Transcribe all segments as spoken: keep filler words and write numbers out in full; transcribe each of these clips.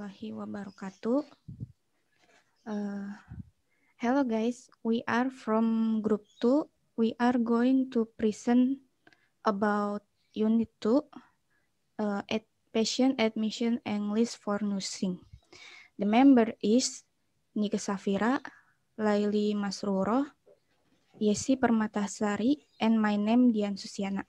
warahmatullahi wabarakatuh. Uh, hello guys, we are from group two. We are going to present about unit two, uh, at patient admission English for nursing. The member is Nika Safira, Laili Masruroh, Yesi Permatasari, and my name Dian Susiana.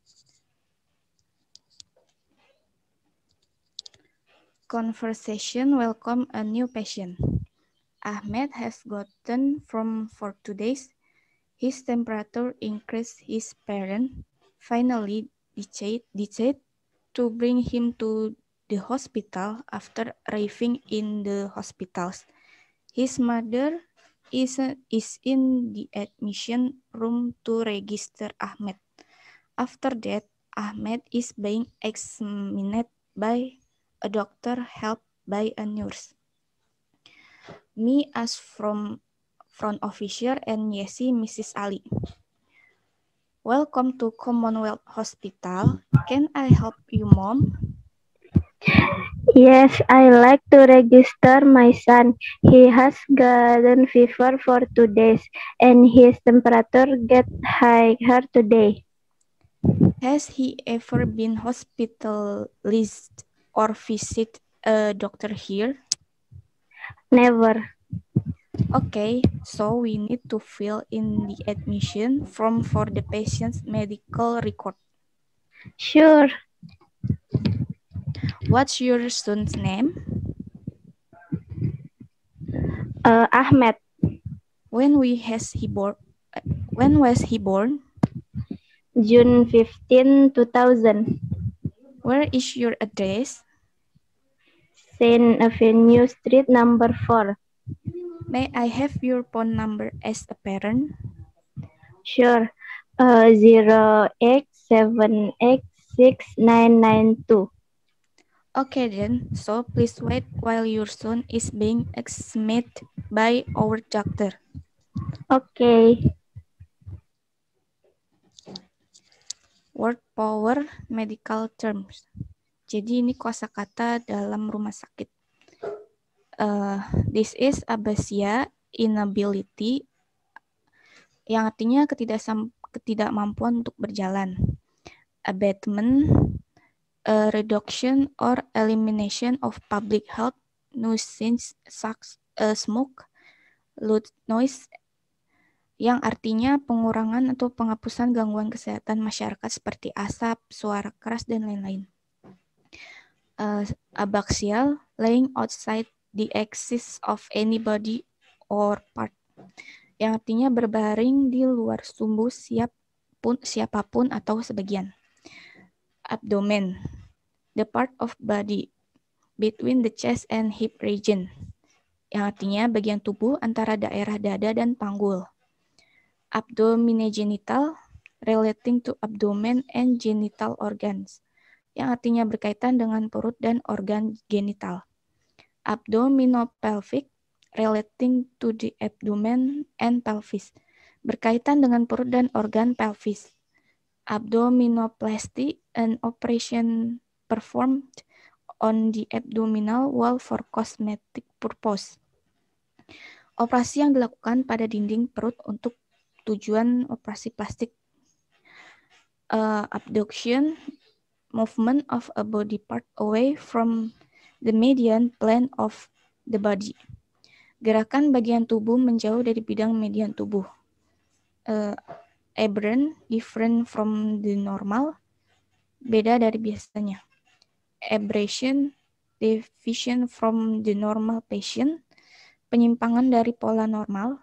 Conversation welcome a new patient. Ahmed has gotten from for two days. His temperature increased. His parents finally decided to bring him to the hospital after arriving in the hospitals. His mother is, is in the admission room to register Ahmed. After that, Ahmed is being examined by a doctor helped by a nurse. Me as from front officer and Yesi Missus Ali. Welcome to Commonwealth Hospital. Can I help you, Mom? Yes, I like to register my son. He has gotten fever for two days and his temperature get higher today. Has he ever been hospitalized or visit a doctor here? Never. Okay, so we need to fill in the admission form for the patient's medical record. Sure. What's your son's name? Uh, Ahmed. When we has he born? When was he born? June fifteenth, two thousand. Where is your address? Saint Avenue Street, number four. May I have your phone number as a parent? Sure. Uh, zero eight seven eight six nine nine two. Okay then, so please wait while your son is being examined by our doctor. Okay. Word power medical terms. Jadi ini kosakata dalam rumah sakit. Uh, this is abasia inability, yang artinya ketidakmampuan untuk berjalan. Abatement, a reduction or elimination of public health nuisance such as smoke, loud noise, yang artinya pengurangan atau penghapusan gangguan kesehatan masyarakat seperti asap, suara keras, dan lain-lain. Uh, abaxial, laying outside the axis of anybody or part, yang artinya berbaring di luar sumbu siap pun, siapapun atau sebagian. Abdomen, the part of body between the chest and hip region, yang artinya bagian tubuh antara daerah dada dan panggul. Abdominogenital, relating to abdomen and genital organs, yang artinya berkaitan dengan perut dan organ genital. Abdominopelvic, relating to the abdomen and pelvis, berkaitan dengan perut dan organ pelvis. Abdominoplasty, an operation performed on the abdominal wall for cosmetic purpose. Operasi yang dilakukan pada dinding perut untuk tujuan operasi plastik. Uh, abduction, movement of a body part away from the median plane of the body. Gerakan bagian tubuh menjauh dari bidang median tubuh. Uh, aberrant, different from the normal, beda dari biasanya. Aberration, deviation from the normal patient, penyimpangan dari pola normal.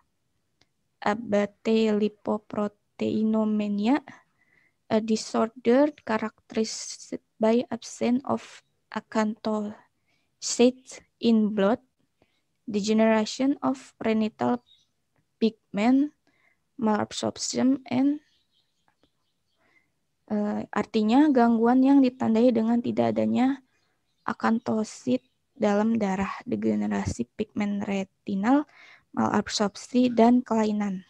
Abate-lipoproteinomania, a disorder characterized by absence of acanthocytes in blood, degeneration of retinal pigment, malabsorption, and uh, artinya gangguan yang ditandai dengan tidak adanya akanthosit dalam darah, degenerasi pigmen retinal, malabsorpsi, dan kelainan.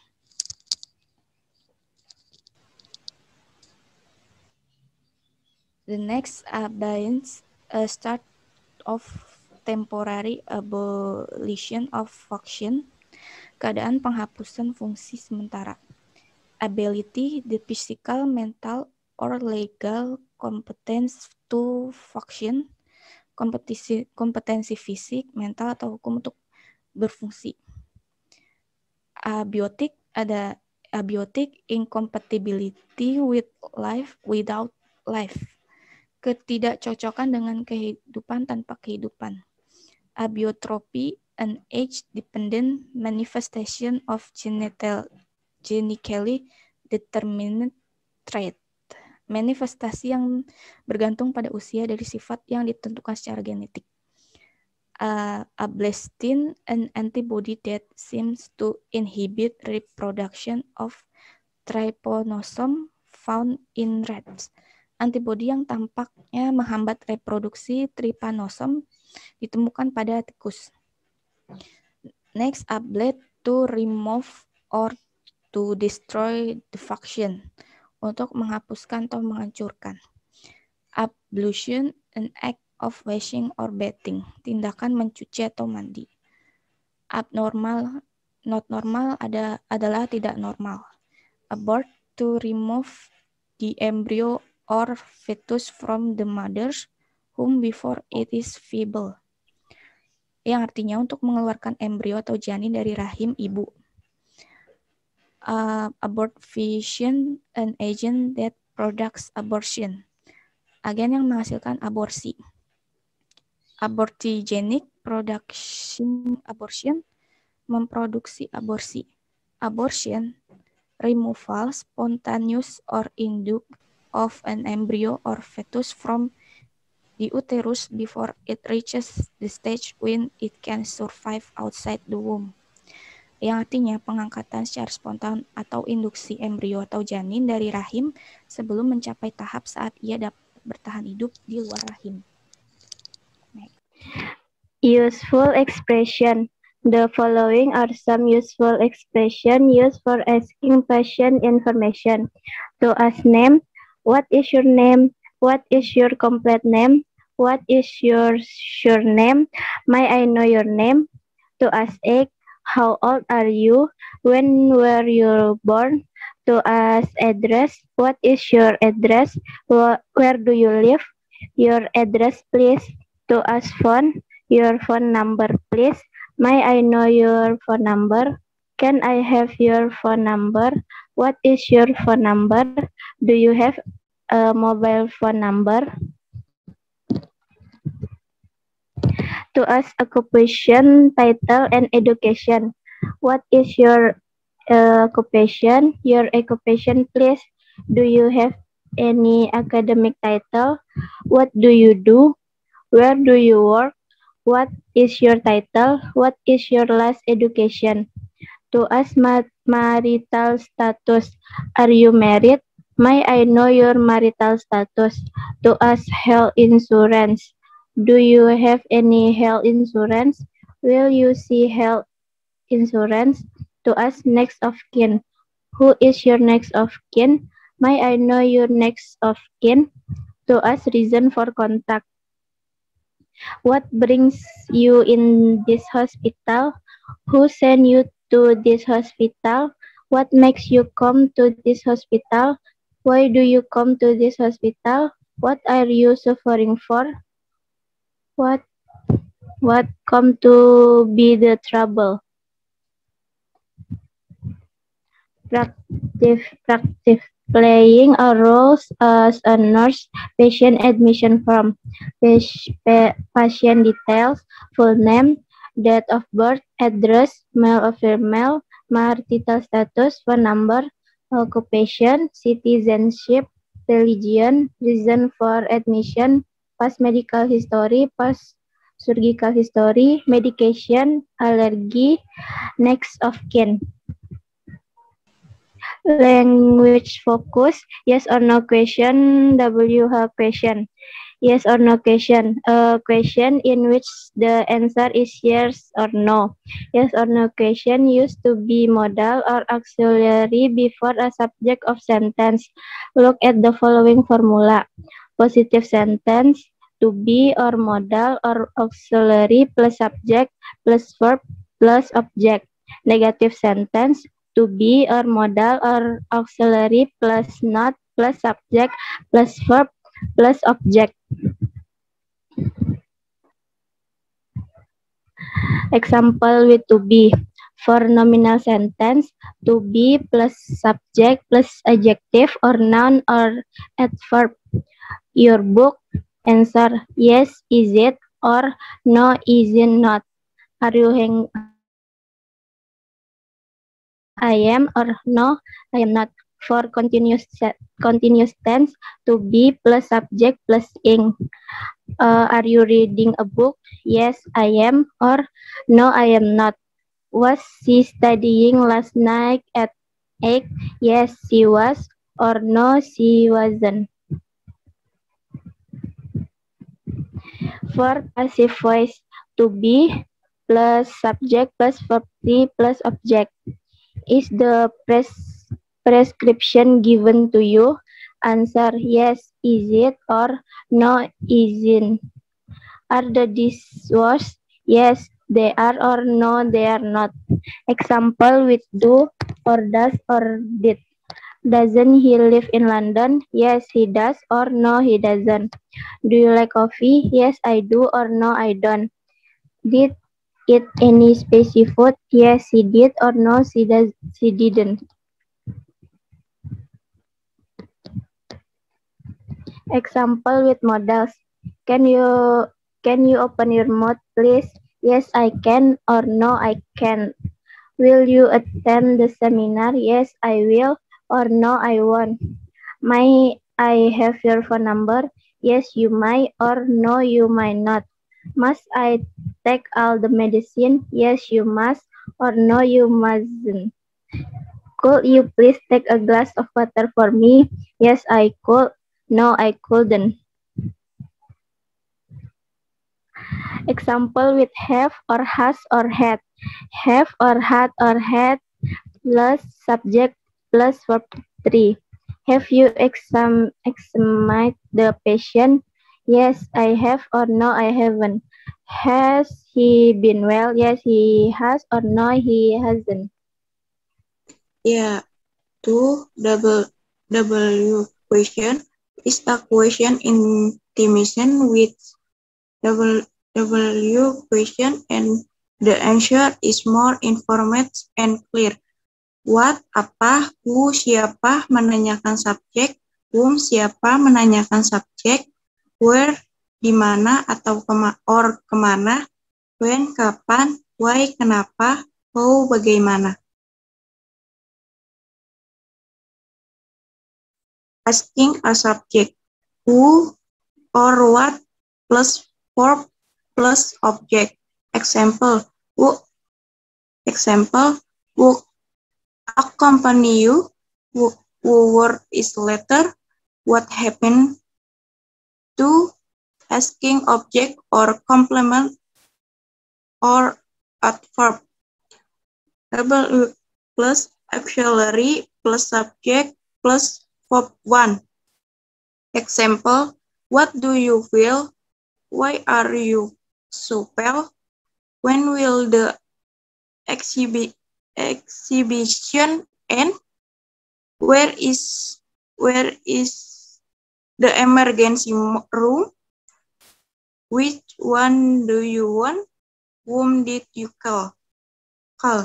The next abeyance, a start of temporary abolition of function, keadaan penghapusan fungsi sementara. Ability, the physical, mental, or legal competence to function, kompetensi, kompetensi fisik, mental, atau hukum untuk berfungsi. Abiotic, ada abiotic, incompatibility with life without life, ketidakcocokan dengan kehidupan tanpa kehidupan. Abiotropy, an age-dependent manifestation of genital, genetically determined trait, manifestasi yang bergantung pada usia dari sifat yang ditentukan secara genetik. Uh, Ablestin, an antibody that seems to inhibit reproduction of trypanosome found in rats. Antibodi yang tampaknya menghambat reproduksi trypanosome ditemukan pada tikus. Next, ablate, to remove or to destroy the function, untuk menghapuskan atau menghancurkan. Ablution, an act of washing or bathing, tindakan mencuci atau mandi. Abnormal, not normal, ada adalah tidak normal. Abort, to remove the embryo or fetus from the mother's womb before it is feeble, yang artinya untuk mengeluarkan embrio atau janin dari rahim ibu. Uh, abortifacient, an agent that products abortion, agen yang menghasilkan aborsi. Abortigenic, production abortion, memproduksi aborsi. Abortion, removal, spontaneous or induced, of an embryo or fetus from the uterus before it reaches the stage when it can survive outside the womb, yang artinya pengangkatan secara spontan atau induksi embrio atau janin dari rahim sebelum mencapai tahap saat ia dapat bertahan hidup di luar rahim. Useful expression. The following are some useful expression used for asking patient information. To ask name, what is your name? What is your complete name? What is your surname? May I know your name? To ask age, how old are you? When were you born? To ask address, what is your address? Where do you live? Your address, please. To ask phone, your phone number, please. May I know your phone number? Can I have your phone number? What is your phone number? Do you have a mobile phone number? To ask occupation, title, and education. What is your uh, occupation? Your occupation, please. Do you have any academic title? What do you do? Where do you work? What is your title? What is your last education? To ask marital status. Are you married? May I know your marital status? To ask health insurance. Do you have any health insurance? Will you see health insurance? To ask next of kin. Who is your next of kin? May I know your next of kin? To ask reason for contact. What brings you in this hospital? Who sent you to this hospital? What makes you come to this hospital? Why do you come to this hospital? What are you suffering for? What what come to be the trouble? Practice, practice. Playing a role as a nurse, patient admission form, patient details, full name, date of birth, address, male or female, marital status, phone number, occupation, citizenship, religion, reason for admission, past medical history, past surgical history, medication, allergy, next of kin. Language focus, yes or no question, W H question. Yes or no question, a question in which the answer is yes or no. Yes or no question used to be modal or auxiliary before a subject of sentence. Look at the following formula. Positive sentence, to be or modal or auxiliary plus subject plus verb plus object. Negative sentence, to be or modal or auxiliary plus not plus subject plus verb plus object. Example with to be. For nominal sentence, to be plus subject plus adjective or noun or adverb. Your book. Answer, yes, is it, or no, is it not. Are you hang? I am, or no, I am not. For continuous continuous tense, to be plus subject plus ing. Uh, are you reading a book? Yes, I am, or no, I am not. Was she studying last night at eight? Yes, she was, or no, she wasn't. For passive voice, to be plus subject plus verb plus object. Is the pres prescription given to you? Answer, yes, is it, or no, isn't. Are the dishwashers? Yes, they are, or no, they are not. Example with do, or does, or did. Doesn't he live in London? Yes, he does, or no, he doesn't. Do you like coffee? Yes, I do, or no, I don't. Did eat any spicy food? Yes, she did, or no, she does, she didn't. Example with modals. Can you can you open your mouth, please? Yes, I can, or no, I can. Will you attend the seminar? Yes, I will, or no, I won't. May I have your phone number? Yes, you might, or no, you might not. Must I take all the medicine? Yes, you must, or no, you mustn't. Could you please take a glass of water for me? Yes, I could. No, I couldn't. Example with have or has or had. Have or had or had plus subject plus verb three. Have you exam examined the patient? Yes, I have, or no, I haven't. Has he been well? Yes, he has, or no, he hasn't. Yeah, to double W question is a question in intimation with double W question, and the answer is more informed and clear. What, apa, who, siapa menanyakan subjek, whom, siapa menanyakan subjek, where, di mana atau kema or kemana, when, kapan, why, kenapa, how, bagaimana. Asking a subject, who or what plus verb plus object. Example, who, example, who accompany you, who, who word is letter, what happened to, asking object or complement or adverb. Double plus auxiliary plus subject plus verb one. Example, what do you feel? Why are you so pale? When will the exhibi exhibition end? Where is where is the emergency room? Which one do you want? Whom did you call? Call.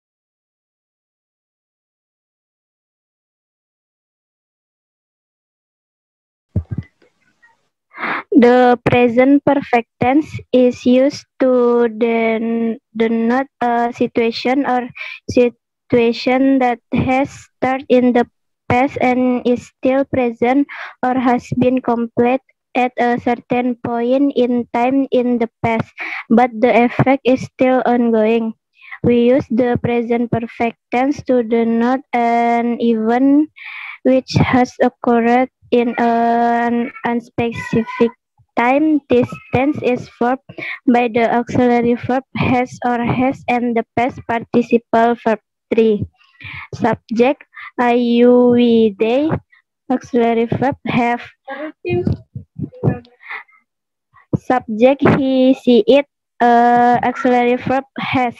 The present perfect tense is used to denote a situation or situation that has started in the past and is still present or has been complete at a certain point in time in the past, but the effect is still ongoing. We use the present perfect tense to denote an event which has occurred in an unspecific time. This tense is formed by the auxiliary verb has or has and the past participle verb three. Subject, I, you, we, they. Auxiliary verb have. Subject he, she, it, uh, auxiliary verb has.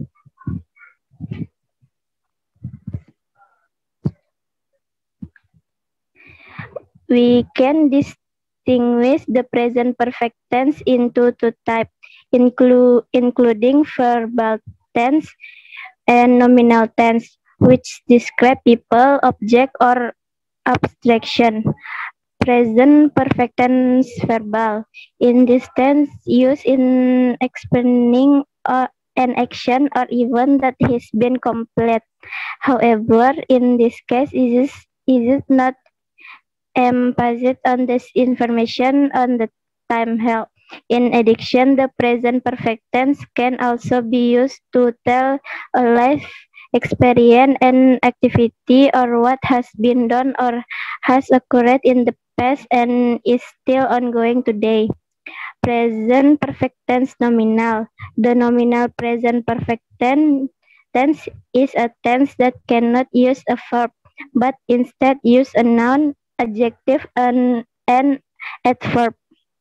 We can distinguish the present perfect tense into two types, inclu- including verbal tense and nominal tense, which describe people, object, or abstraction. Present perfect tense verbal. In this tense, used in explaining uh, an action or event that has been complete. However, in this case, it is, it is not emphasized on this information on the time held. In addition, the present perfect tense can also be used to tell a life experience and activity or what has been done or has occurred in the past and is still ongoing today. Present perfect tense nominal. The nominal present perfect ten- tense is a tense that cannot use a verb, but instead use a noun, adjective, and an adverb.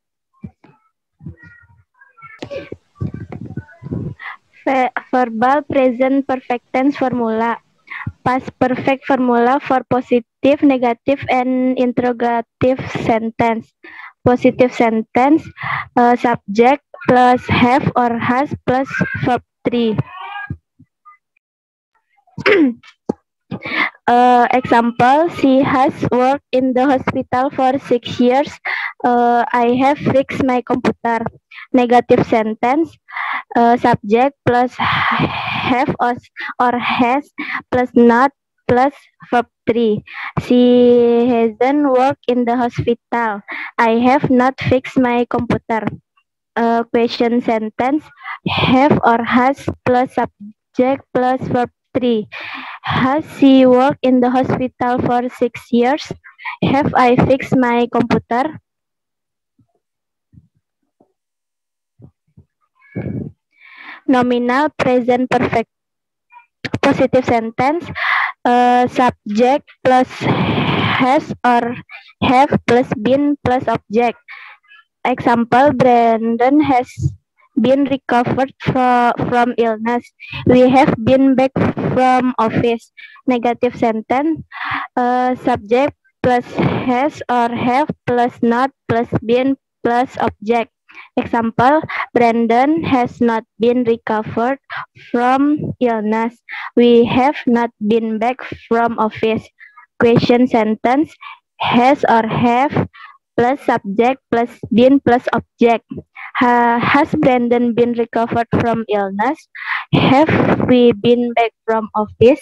Ve- verbal present perfect tense formula. Past perfect formula for positive, negative, and interrogative sentence. Positive sentence, uh, subject plus have or has plus verb three. Uh, example, she has worked in the hospital for six years. Uh, I have fixed my computer. Negative sentence, uh, subject plus have or, or has plus not plus verb three. She hasn't worked in the hospital. I have not fixed my computer. Uh, question sentence, have or has plus subject plus verb three. Has she worked in the hospital for six years? Have I fixed my computer? Nominal present perfect positive sentence, uh, subject plus has or have plus been plus object. Example, Brandon has been recovered for, from illness. We have been back from office. Negative sentence, uh, subject plus has or have plus not plus been plus object. Example, Brandon has not been recovered from illness. We have not been back from office. Question sentence, has or have plus subject plus been plus object. Ha, has Brandon been recovered from illness? Have we been back from office?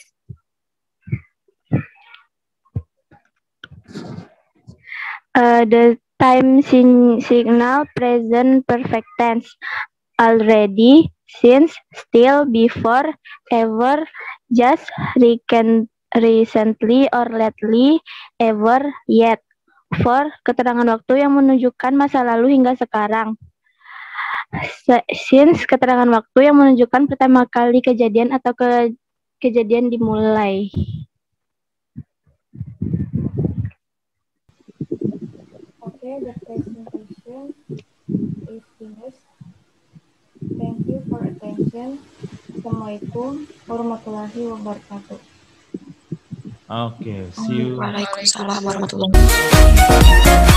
Uh, the time sin- signal present perfect tense. Already, since, still, before, ever, just, recent, recently, or lately, ever, yet. For, keterangan waktu yang menunjukkan masa lalu hingga sekarang. Since, keterangan waktu yang menunjukkan pertama kali kejadian atau ke, kejadian dimulai. Okay, the presentation is finished. Thank you for attention. Assalamualaikum warahmatullahi wabarakatuh. Okay, see you. Waalaikumsalam warahmatullahi wabarakatuh.